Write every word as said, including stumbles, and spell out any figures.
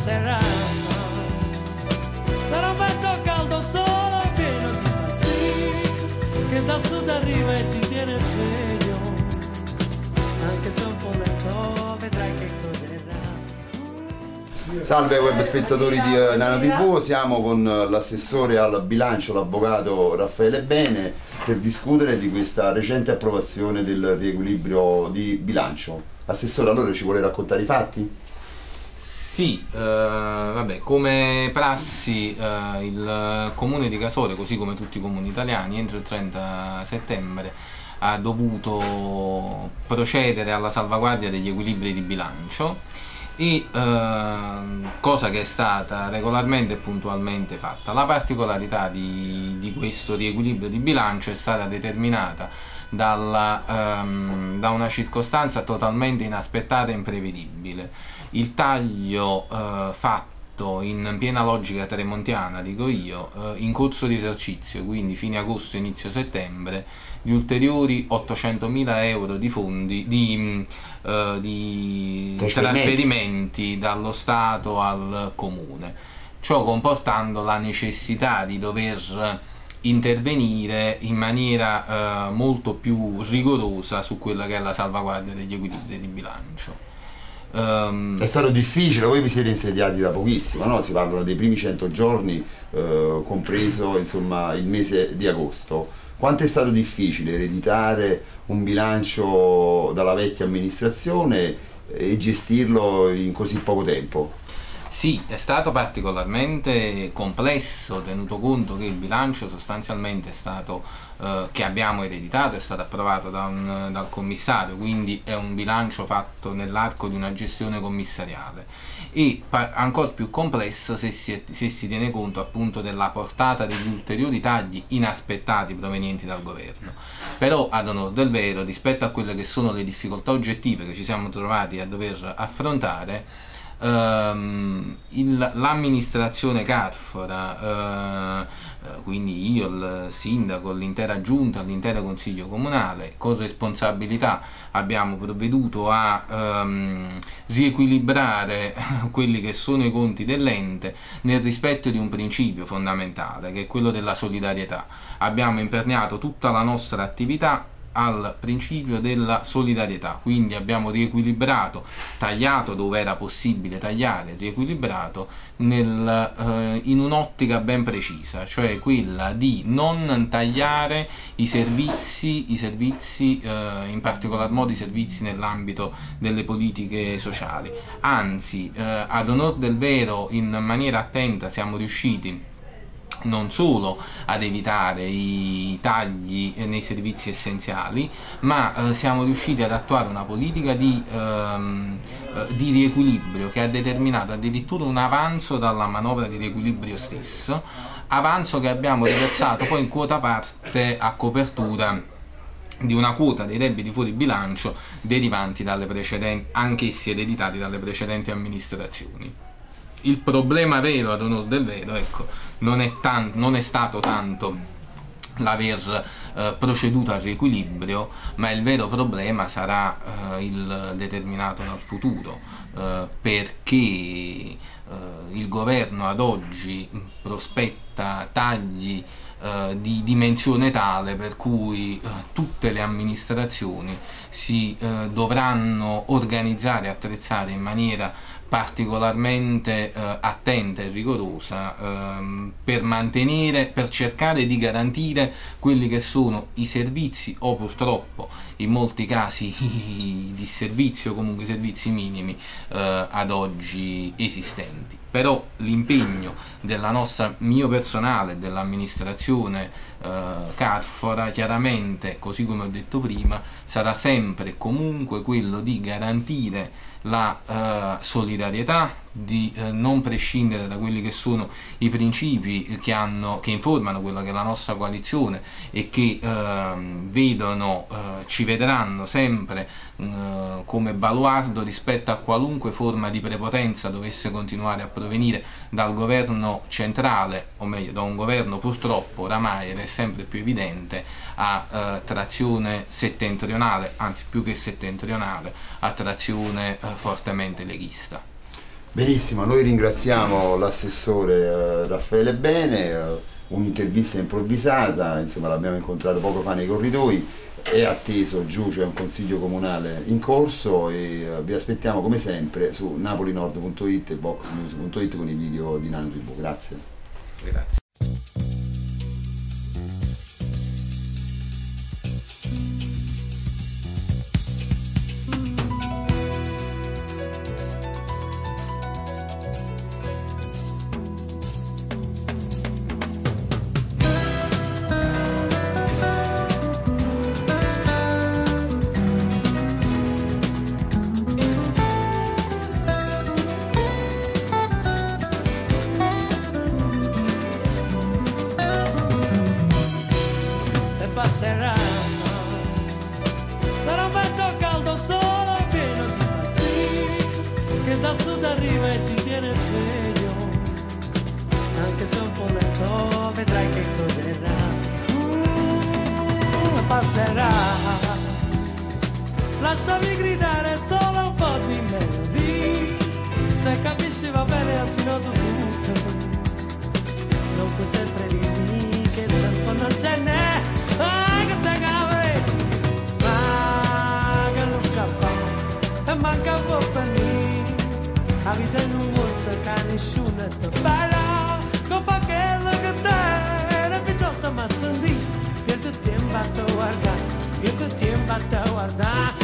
passeranno. Sarà un vento caldo solo e pieno di pazzia che dal sud arriva e ti tiene sveglio, anche se un po' lento vedrai che cos'era. Salve web spettatori di Nano tivù, siamo con l'assessore al bilancio, l'avvocato Raffaele Bene, per discutere di questa recente approvazione del riequilibrio di bilancio. Assessore, allora ci vuole raccontare i fatti? Sì, eh, vabbè, come prassi eh, il comune di Casole, così come tutti i comuni italiani, entro il trenta settembre ha dovuto procedere alla salvaguardia degli equilibri di bilancio e eh, cosa che è stata regolarmente e puntualmente fatta. La particolarità di, di questo riequilibrio di bilancio è stata determinata dalla, ehm, da una circostanza totalmente inaspettata e imprevedibile. Il taglio eh, fatto in piena logica tremontiana, dico io, eh, in corso di esercizio, quindi fine agosto, inizio settembre, di ulteriori ottocentomila euro di fondi, di, eh, di trasferimenti dallo Stato al Comune, ciò comportando la necessità di dover intervenire in maniera eh, molto più rigorosa su quella che è la salvaguardia degli equilibri di bilancio. Um, è stato difficile, voi vi siete insediati da pochissimo, no? Si parlano dei primi cento giorni, eh, compreso insomma il mese di agosto. Quanto è stato difficile ereditare un bilancio dalla vecchia amministrazione e gestirlo in così poco tempo? Sì, è stato particolarmente complesso, tenuto conto che il bilancio sostanzialmente è stato, eh, che abbiamo ereditato, è stato approvato da un, dal commissario, quindi è un bilancio fatto nell'arco di una gestione commissariale, e ancora più complesso se si, è, se si tiene conto appunto della portata degli ulteriori tagli inaspettati provenienti dal governo. Però ad onor del vero, rispetto a quelle che sono le difficoltà oggettive che ci siamo trovati a dover affrontare, Um, l'amministrazione Carfora, uh, quindi io, il sindaco, l'intera giunta, l'intero consiglio comunale, con responsabilità abbiamo provveduto a um, riequilibrare quelli che sono i conti dell'ente nel rispetto di un principio fondamentale, che è quello della solidarietà. Abbiamo imperniato tutta la nostra attività al principio della solidarietà, quindi abbiamo riequilibrato, tagliato dove era possibile tagliare, riequilibrato nel, eh, in un'ottica ben precisa, cioè quella di non tagliare i servizi, i servizi eh, in particolar modo i servizi nell'ambito delle politiche sociali. Anzi, eh, ad onor del vero, in maniera attenta siamo riusciti non solo ad evitare i tagli nei servizi essenziali, ma eh, siamo riusciti ad attuare una politica di, ehm, eh, di riequilibrio che ha determinato addirittura un avanzo dalla manovra di riequilibrio stesso, avanzo che abbiamo riversato poi in quota parte a copertura di una quota dei debiti fuori bilancio derivanti dalle precedenti, anch'essi ereditati dalle precedenti amministrazioni. Il problema vero, ad onor del vero, ecco, non è, non è stato tanto l'aver eh, proceduto al riequilibrio, ma il vero problema sarà eh, il determinato dal futuro, eh, perché eh, il governo ad oggi prospetta tagli eh, di dimensione tale per cui eh, tutte le amministrazioni si eh, dovranno organizzare e attrezzare in maniera particolarmente eh, attenta e rigorosa ehm, per mantenere, per cercare di garantire quelli che sono i servizi, o purtroppo in molti casi i disservizi o comunque i servizi minimi eh, ad oggi esistenti. Però l'impegno della nostra, mio personale, dell'amministrazione eh, Carfora, chiaramente, così come ho detto prima, sarà sempre e comunque quello di garantire la uh, solidarietà, di eh, non prescindere da quelli che sono i principi che, hanno, che informano quella che è la nostra coalizione e che eh, vedono, eh, ci vedranno sempre eh, come baluardo rispetto a qualunque forma di prepotenza dovesse continuare a provenire dal governo centrale, o meglio da un governo purtroppo oramai, ed è sempre più evidente, a eh, trazione settentrionale, anzi più che settentrionale, a trazione eh, fortemente leghista. Benissimo, noi ringraziamo l'assessore eh, Raffaele Bene, eh, un'intervista improvvisata, insomma l'abbiamo incontrato poco fa nei corridoi, è atteso giù, c'è un consiglio comunale in corso e eh, vi aspettiamo come sempre su napolinord punto it e box news punto it con i video di Nano tivù. Grazie. Grazie. Passerà, sarà un vento caldo solo pieno di pazzia che dal sud arriva e ti tiene sveglio, anche se un po' lento vedrai che goderà. Mm, passerà, lasciami gridare solo un po' di melodie, se capisci va bene asino dovuto, non puoi sempre lì che tempo non ce n'è. Ai che te cave, ma che non capò, e manca un po' per me, la vita in un mondo che nessuno ti farà, con quello che te, ne picciotta ma sentì, io ti tempo a guardare, io ti tempo a guardare.